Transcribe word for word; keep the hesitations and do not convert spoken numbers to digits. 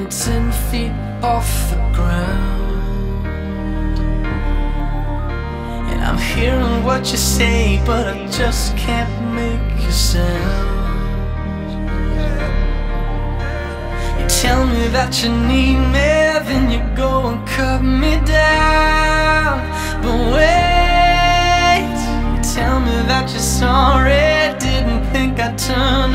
I'm ten feet off the ground, and I'm hearing what you say, but I just can't make a sound. You tell me that you need me, then you go and cut me down. But wait, you tell me that you're sorry, didn't think I'd turn